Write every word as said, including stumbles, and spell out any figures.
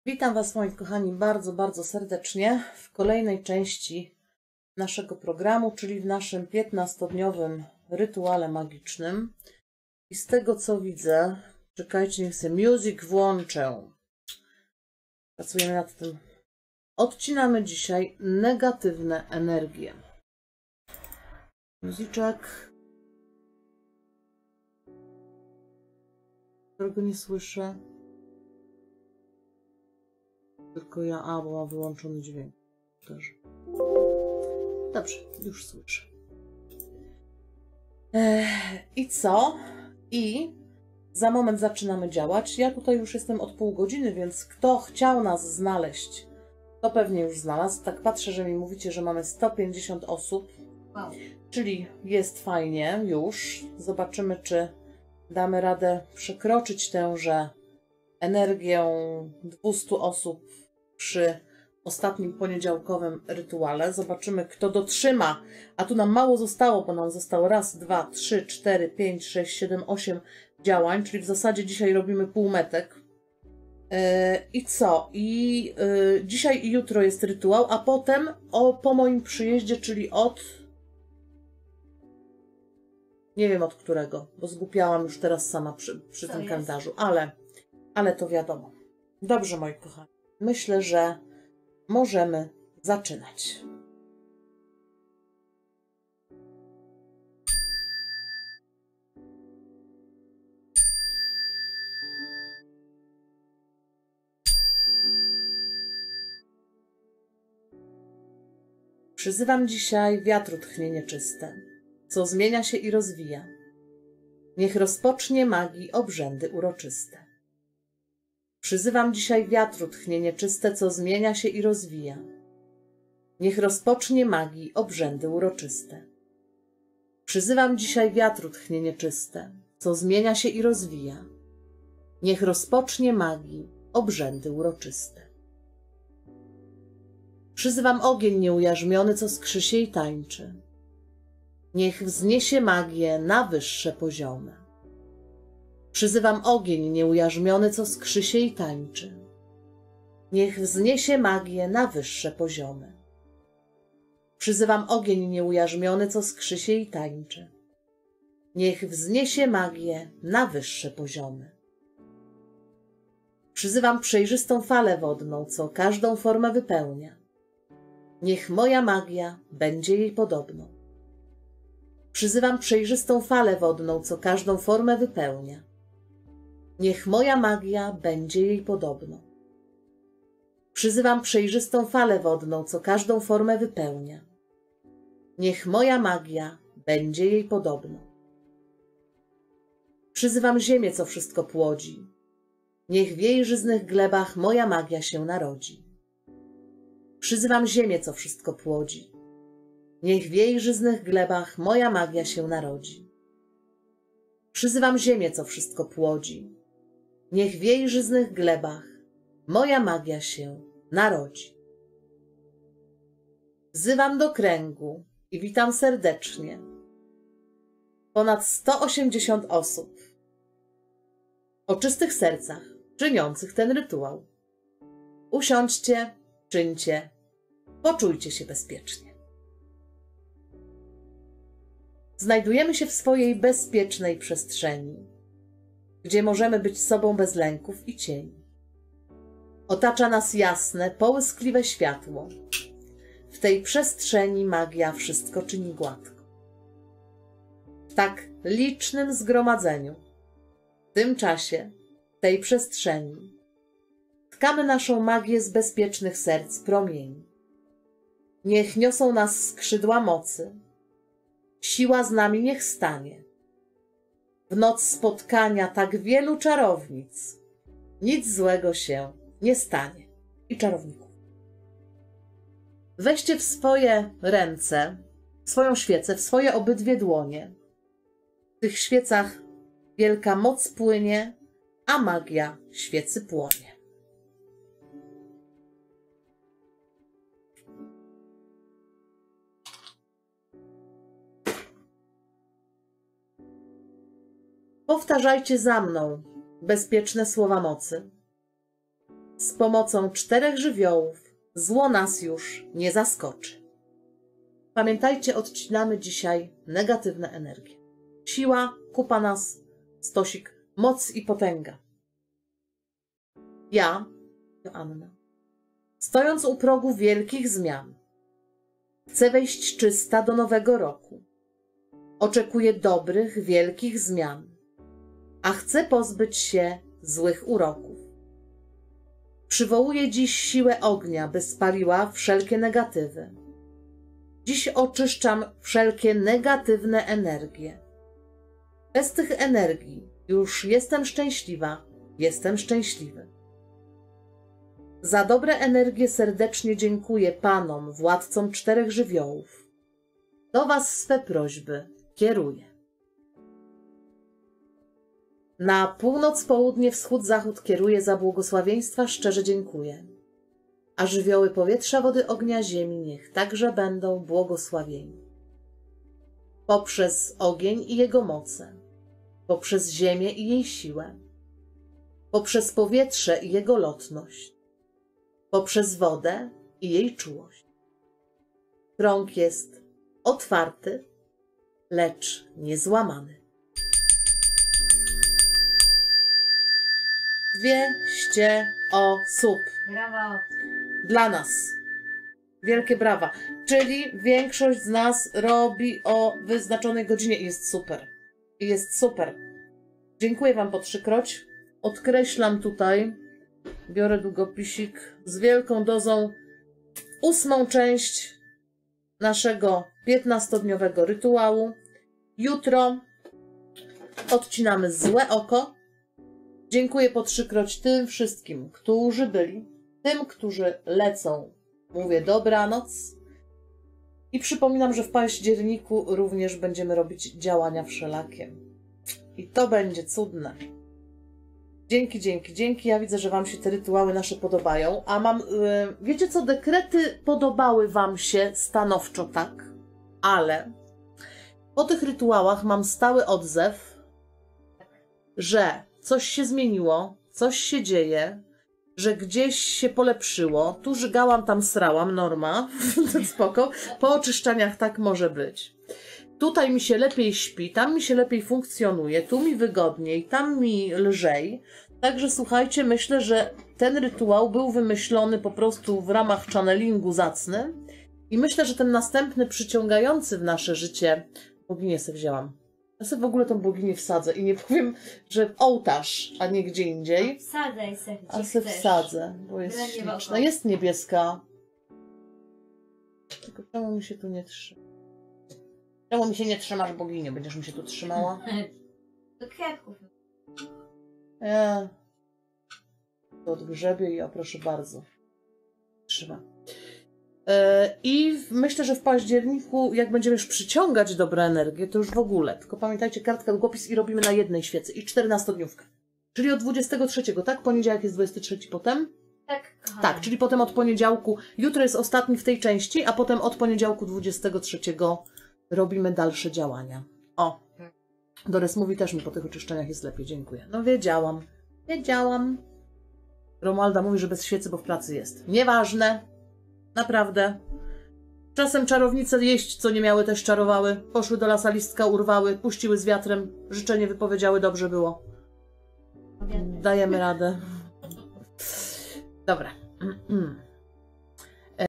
Witam Was, moi kochani, bardzo, bardzo serdecznie w kolejnej części naszego programu, czyli w naszym piętnastodniowym rytuale magicznym. I z tego, co widzę, czekajcie, niech sobie music włączę. Pracujemy nad tym. Odcinamy dzisiaj negatywne energie. Muzyczek, którego nie słyszę. Tylko ja, a, bo mam wyłączony dźwięk też. Dobrze, już słyszę. Ech, I co? I za moment zaczynamy działać. Ja tutaj już jestem od pół godziny, więc kto chciał nas znaleźć, to pewnie już znalazł. Tak patrzę, że mi mówicie, że mamy sto pięćdziesiąt osób. Wow. Czyli jest fajnie już. Zobaczymy, czy damy radę przekroczyć tęże energię dwieście osób przy ostatnim poniedziałkowym rytuale. Zobaczymy, kto dotrzyma. A tu nam mało zostało, bo nam zostało raz, dwa, trzy, cztery, pięć, sześć, siedem, osiem działań, czyli w zasadzie dzisiaj robimy półmetek. Yy, I co? I yy, dzisiaj i jutro jest rytuał, a potem o, po moim przyjeździe, czyli od... Nie wiem od którego, bo zgłupiałam już teraz sama przy, przy tym kalendarzu, ale, ale to wiadomo. Dobrze, moi kochani. Myślę, że możemy zaczynać. Przyzywam dzisiaj wiatru tchnienie czyste, co zmienia się i rozwija. Niech rozpocznie magii obrzędy uroczyste. Przyzywam dzisiaj wiatru tchnienie czyste, co zmienia się i rozwija. Niech rozpocznie magii obrzędy uroczyste. Przyzywam dzisiaj wiatru tchnienie czyste, co zmienia się i rozwija. Niech rozpocznie magii obrzędy uroczyste. Przyzywam ogień nieujarzmiony, co skrzy się i tańczy. Niech wzniesie magię na wyższe poziomy. Przyzywam ogień nieujarzmiony, co skrzy się i tańczy. Niech wzniesie magię na wyższe poziomy. Przyzywam ogień nieujarzmiony, co skrzy się i tańczy. Niech wzniesie magię na wyższe poziomy. Przyzywam przejrzystą falę wodną, co każdą formę wypełnia. Niech moja magia będzie jej podobną. Przyzywam przejrzystą falę wodną, co każdą formę wypełnia. Niech moja magia będzie jej podobną. Przyzywam przejrzystą falę wodną, co każdą formę wypełnia. Niech moja magia będzie jej podobną. Przyzywam ziemię, co wszystko płodzi. Niech w jej żyznych glebach moja magia się narodzi. Przyzywam ziemię, co wszystko płodzi. Niech w jej żyznych glebach moja magia się narodzi. Przyzywam ziemię, co wszystko płodzi. Niech w jej żyznych glebach moja magia się narodzi. Wzywam do kręgu i witam serdecznie ponad sto osiemdziesiąt osób o czystych sercach, czyniących ten rytuał. Usiądźcie, czyńcie, poczujcie się bezpiecznie. Znajdujemy się w swojej bezpiecznej przestrzeni, gdzie możemy być sobą bez lęków i cieni. Otacza nas jasne, połyskliwe światło. W tej przestrzeni magia wszystko czyni gładko. W tak licznym zgromadzeniu, w tym czasie, w tej przestrzeni, tkamy naszą magię z bezpiecznych serc promieni. Niech niosą nas skrzydła mocy. Siła z nami niech stanie. W noc spotkania tak wielu czarownic nic złego się nie stanie. I czarowników. Weźcie w swoje ręce, w swoją świecę, w swoje obydwie dłonie. W tych świecach wielka moc płynie, a magia świecy płonie. Powtarzajcie za mną bezpieczne słowa mocy. Z pomocą czterech żywiołów zło nas już nie zaskoczy. Pamiętajcie, odcinamy dzisiaj negatywne energie. Siła, kupa nas, stosik, moc i potęga. Ja, Joanna, stojąc u progu wielkich zmian, chcę wejść czysta do nowego roku. Oczekuję dobrych, wielkich zmian, a chcę pozbyć się złych uroków. Przywołuję dziś siłę ognia, by spaliła wszelkie negatywy. Dziś oczyszczam wszelkie negatywne energie. Bez tych energii już jestem szczęśliwa, jestem szczęśliwy. Za dobre energie serdecznie dziękuję Panom, władcom czterech żywiołów. Do Was swe prośby kieruję. Na północ, południe, wschód, zachód kieruję, za błogosławieństwa szczerze dziękuję. A żywioły powietrza, wody, ognia, ziemi niech także będą błogosławieni. Poprzez ogień i jego moce, poprzez ziemię i jej siłę, poprzez powietrze i jego lotność, poprzez wodę i jej czułość. Krąg jest otwarty, lecz niezłamany. Dwieście osób. Brawo. Dla nas. Wielkie brawa. Czyli większość z nas robi o wyznaczonej godzinie i jest super. I jest super. Dziękuję Wam po trzykroć. Odkreślam tutaj, biorę długopisik z wielką dozą, ósmą część naszego piętnastodniowego rytuału. Jutro odcinamy złe oko. Dziękuję po trzykroć tym wszystkim, którzy byli, tym, którzy lecą. Mówię dobranoc. I przypominam, że w październiku również będziemy robić działania wszelakie. I to będzie cudne. Dzięki, dzięki, dzięki. Ja widzę, że Wam się te rytuały nasze podobają. A mam, yy, wiecie co, dekrety podobały Wam się stanowczo, tak? Ale po tych rytuałach mam stały odzew, że coś się zmieniło, coś się dzieje, że gdzieś się polepszyło. Tu żygałam, tam srałam, norma, spoko. Po oczyszczaniach tak może być. Tutaj mi się lepiej śpi, tam mi się lepiej funkcjonuje, tu mi wygodniej, tam mi lżej. Także słuchajcie, myślę, że ten rytuał był wymyślony po prostu w ramach channelingu zacny i myślę, że ten następny przyciągający w nasze życie, boginię sobie wzięłam. Ja sobie w ogóle tą boginię wsadzę i nie powiem, że w ołtarz, a nie gdzie indziej. Wsadzaj se, gdzie A se chcesz. wsadzę, bo jest Byle nie w śliczna. oko. Jest niebieska. Tylko czemu mi się tu nie trzyma? Czemu mi się nie trzymasz, boginiu? Będziesz mi się tu trzymała? Do kwiatków. Nie. To odgrzebie i o proszę bardzo. Trzyma. Yy, I w- myślę, że w październiku, jak będziemy już przyciągać dobre energie, to już w ogóle. Tylko pamiętajcie, kartka, długopis i robimy na jednej świecy. I czternastodniówkę. Czyli od dwudziestego trzeciego, tak? Poniedziałek jest dwudziesty trzeci potem? Tak, kochana. Tak, czyli potem od poniedziałku. Jutro jest ostatni w tej części, a potem od poniedziałku dwudziestego trzeciego robimy dalsze działania. O! Doris mówi, też mi po tych oczyszczeniach jest lepiej, dziękuję. No wiedziałam. Wiedziałam. Romualda mówi, że bez świecy, bo w pracy jest. Nieważne. Naprawdę. Czasem czarownice jeść, co nie miały, też czarowały. Poszły do lasa, listka urwały, puściły z wiatrem, życzenie wypowiedziały, dobrze było. Dajemy radę. Dobra.